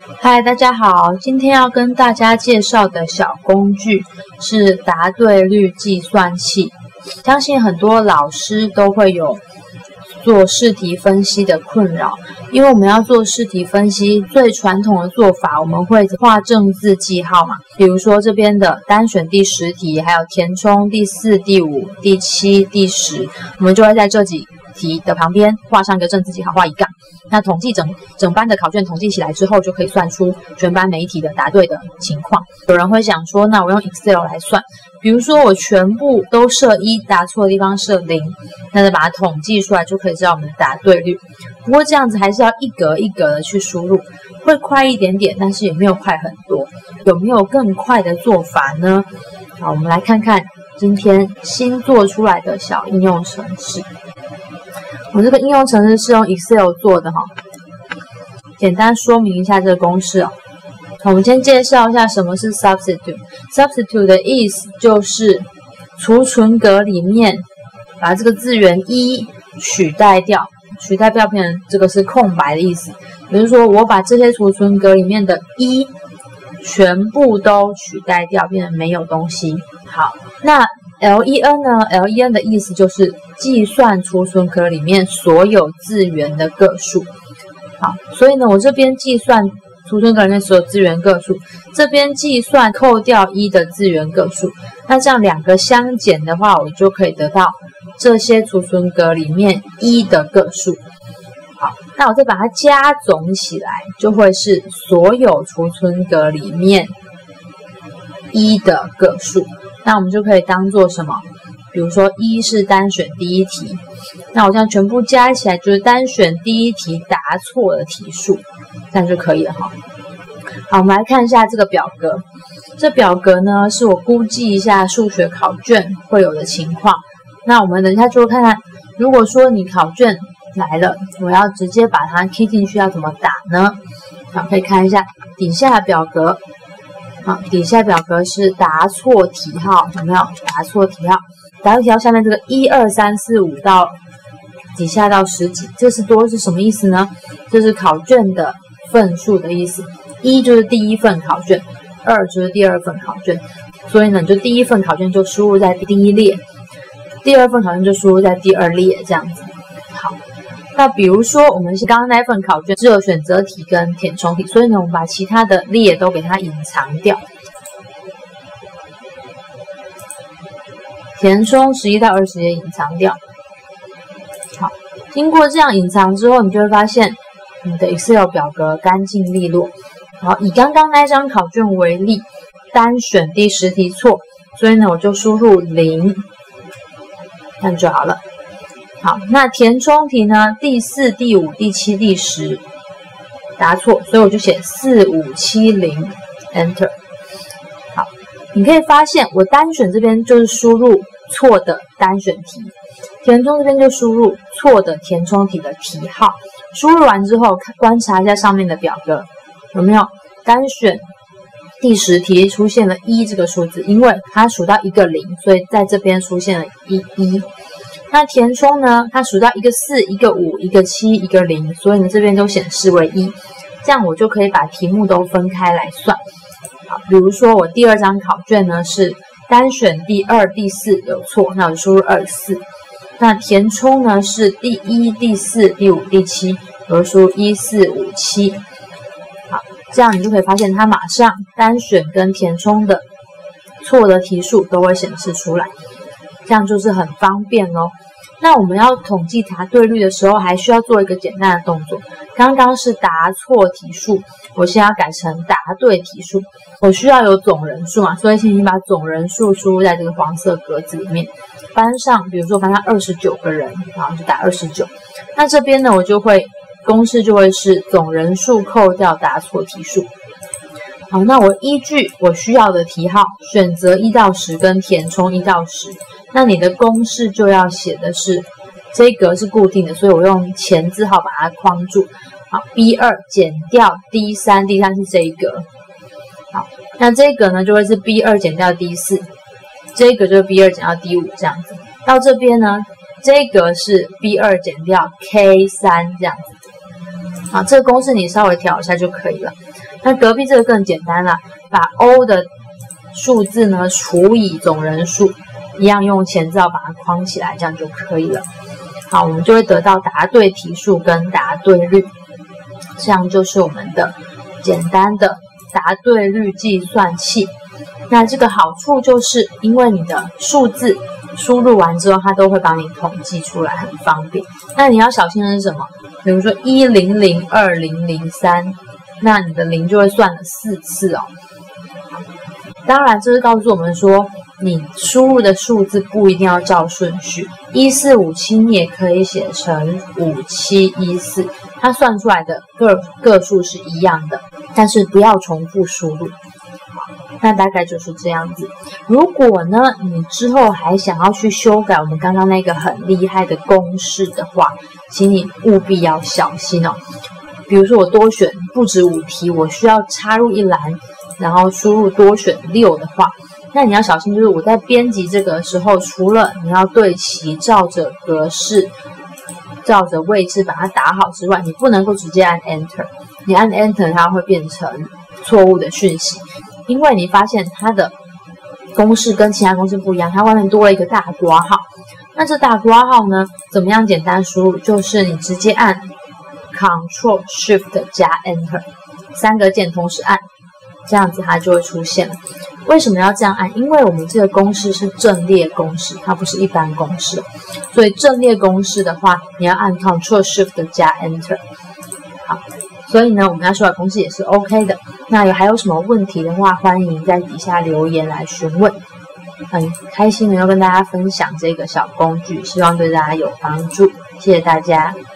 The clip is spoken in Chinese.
嗨，大家好，今天要跟大家介绍的小工具是答对率计算器。相信很多老师都会有做试题分析的困扰，因为我们要做试题分析，最传统的做法我们会画正字记号嘛，比如说这边的单选第10题，还有填充第4、第5、第7、第10，我们就会在这几题的旁边画上一个正字记号，画一杠。那统计整班的考卷统计起来之后，就可以算出全班每一题的答对的情况。有人会想说，那我用 Excel 来算，比如说我全部都设1，答错的地方设0，那就把它统计出来，就可以知道我们的答对率。不过这样子还是要一格一格的去输入，会快一点点，但是也没有快很多。有没有更快的做法呢？好，我们来看看今天新做出来的小应用程式。我这个应用程式是用 Excel 做的哈，简单说明一下这个公式哦。我们先介绍一下什么是 substitute。substitute 的意思就是储存格里面把这个字元1取代掉，取代掉变成这个是空白的意思。也就是说，我把这些储存格里面的1全部都取代掉，变成没有东西。好，那len 呢 ？len 的意思就是计算储存格里面所有字元的个数。好，所以呢，我这边计算储存格里面所有字元个数，这边计算扣掉1的字元个数。那这样两个相减的话，我就可以得到这些储存格里面1的个数。好，那我再把它加总起来，就会是所有储存格里面1的个数。那我们就可以当做什么？比如说1是单选第1题，那我这样全部加起来就是单选第1题答错的题数，这样就可以了哈。好，我们来看一下这个表格。这表格呢，是我估计一下数学考卷会有的情况。那我们等一下就看看，如果说你考卷来了，我要直接把它 key 进去，要怎么打呢？好，可以看一下底下的表格。好，底下表格是答错题号，有没有？答错题号，答错题号下面这个1、2、3、4、5到底下到10几，这是多是什么意思呢？这是考卷的份数的意思。1就是第1份考卷，2就是第2份考卷，所以呢，你就第1份考卷就输入在第1列，第2份考卷就输入在第2列，这样子。好。那比如说，我们是刚刚那份考卷只有选择题跟填充题，所以呢，我们把其他的列都给它隐藏掉。填充11到20也隐藏掉。好，经过这样隐藏之后，你就会发现你的 Excel 表格干净利落。好，以刚刚那张考卷为例，单选第10题错，所以呢，我就输入0，这样就好了。好，那填充题呢？第4、第5、第7、第10答错，所以我就写4570 Enter。好，你可以发现我单选这边就是输入错的单选题，填充这边就输入错的填充题的题号。输入完之后，观察一下上面的表格有没有单选第10题出现了1这个数字，因为它数到一个0，所以在这边出现了1。那填充呢？它数到一个4、一个5、一个7、一个0，所以呢这边都显示为1，这样我就可以把题目都分开来算。好，比如说我第2张考卷呢是单选第2、第4有错，那我就输入24。那填充呢是第1、第4、第5、第7，我就输入1457。好，这样你就可以发现它马上单选跟填充的错的题数都会显示出来。这样就是很方便哦。那我们要统计答对率的时候，还需要做一个简单的动作。刚刚是答错题数，我现在要改成答对题数。我需要有总人数嘛，所以请你把总人数输入在这个黄色格子里面。班上，比如说班上29个人，然后就打29。那这边呢，我就会公式就会是总人数扣掉答错题数。好，那我依据我需要的题号选择1到10跟填充1到10。那你的公式就要写的是这一格是固定的，所以我用前字号把它框住。好 ，B2 减掉 D3，D3 是这一格。好，那这一格呢就会是 B2 减掉 D4， 这一格就是 B2 减掉 D5 这样子。到这边呢，这一格是 B2 减掉 K3 这样子。好，这个公式你稍微调一下就可以了。 那隔壁这个更简单了，把 O 的数字呢除以总人数，一样用前兆把它框起来，这样就可以了。好，我们就会得到答对题数跟答对率，这样就是我们的简单的答对率计算器。那这个好处就是因为你的数字输入完之后，它都会帮你统计出来，很方便。那你要小心的是什么？比如说1002003，那你的0就会算了4次哦。当然，这是告诉我们说，你输入的数字不一定要照顺序，1457你也可以写成5714，它算出来的个数是一样的，但是不要重复输入。那大概就是这样子。如果呢，你之后还想要去修改我们刚刚那个很厉害的公式的话，请你务必要小心哦。比如说我多选不止5题，我需要插入一栏，然后输入多选6的话，那你要小心，就是我在编辑这个的时候，除了你要对齐，照着格式、照着位置把它打好之外，你不能够直接按 Enter。你按 Enter 它会变成错误的讯息，因为你发现它的公式跟其他公式不一样，它外面多了一个大括号。那这大括号呢，怎么样简单输入？就是你直接按 Ctrl Shift 加 Enter， 3个键同时按，这样子它就会出现了。为什么要这样按？因为我们这个公式是阵列公式，它不是一般公式，所以阵列公式的话，你要按 Ctrl Shift 加 Enter。好，所以呢，我们要修改公式也是 OK 的。那还有什么问题的话，欢迎在底下留言来询问。很开心能够跟大家分享这个小工具，希望对大家有帮助，谢谢大家。